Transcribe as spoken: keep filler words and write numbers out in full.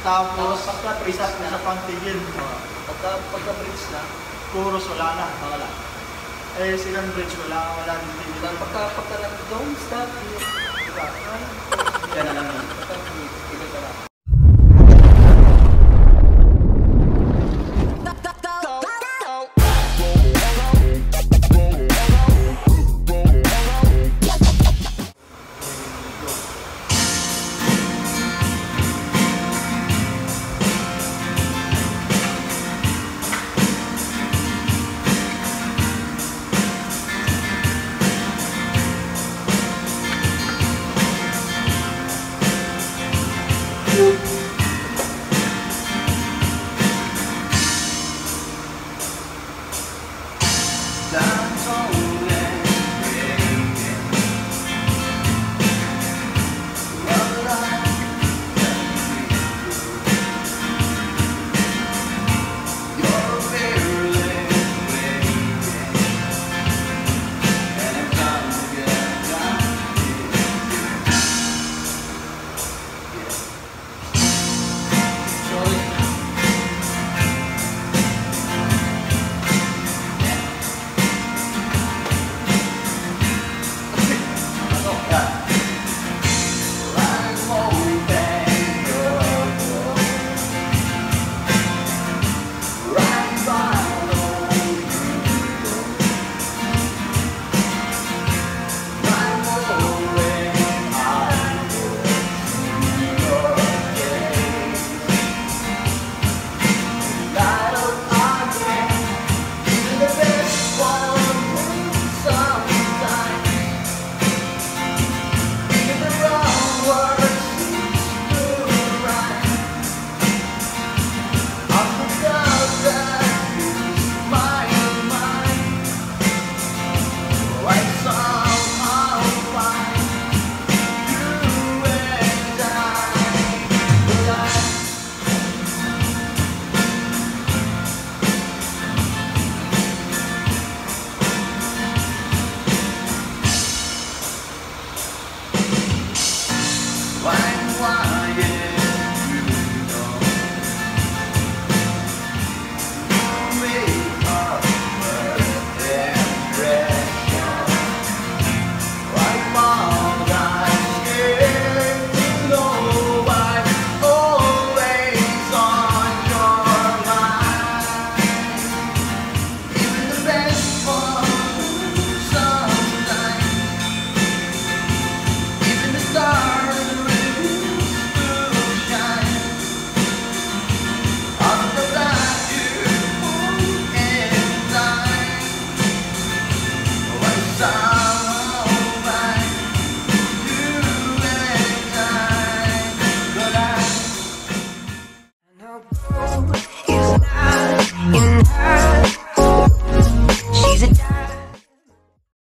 Tapos, pagka-bridge isa, na. isa pang tigil. Uh, pagka, pagka-bridge na, Chorus, wala na. ah, wala. Eh, second bridge, wala, wala din tigil. Then, pagka, pagka nag-don't stop, diba? Yan na lang yun. Pagka tigil ka lang. Why, why, yeah.